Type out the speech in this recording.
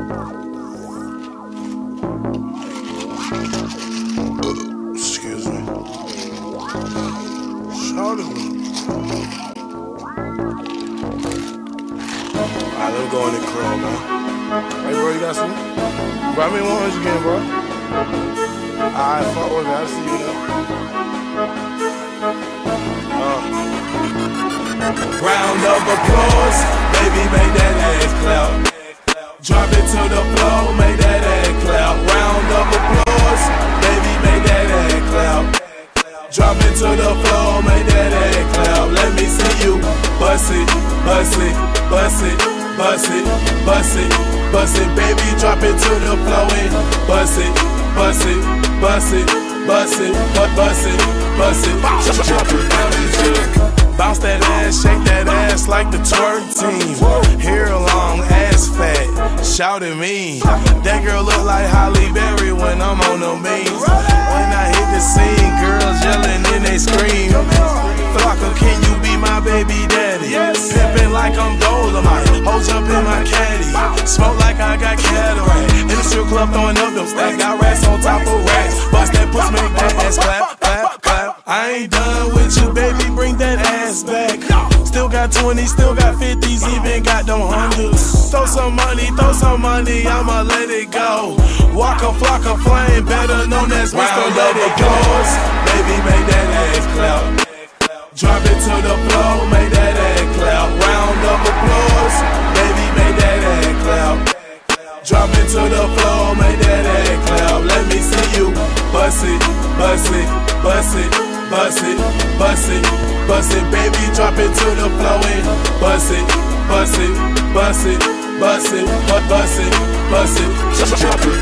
Excuse me. Shout it. Alright, let me go in the club, man. Hey, bro, you got some? Grab me 100 again, bro. Alright, fuck with me. I'll see you there. Round of applause, baby, make that ass clap. Drop it to the floor, make that ass clap. Round of applause, baby, make that ass clap. Drop it to the floor, make that ass clap. Let me see you bust it, bust it, bust it, bust it, bust it, bust it. Baby, drop it to the floor and bust it, bust it, bust it, bust it, bust it, bust it. Drop it down into the bounce that ass, shake that ass like the twerk team. Hair long, ass fat, shout at me. That girl look like Halle Berry when I'm on the means. When I hit the scene, girls yelling and they scream. Flocka, can you be my baby daddy? Pimpin' like I'm Dolomite, hoes up in my caddy. Smoke like I got cataract. In the strip club throwing up them stacks. Got racks on top of racks. Bust that pussy, make that ass clap, clap, clap. I ain't done with you, baby, bring that ass back. Still got 20s, still got 50s, even got them hundreds. Throw some money, I'ma let it go. Walk a flock of flame, better known as Mr. Let It Go. Baby, make that ass clap. Drop it to the floor, make that ass clap. Round of applause, baby, make that ass clap. Drop it to the floor, make that ass clap. Let me see you bust it, bust it, bust it, bust it, bust it, bust it. Baby, drop it to the floor and bust it, bust it, bust it, bust it, bust it, bust it.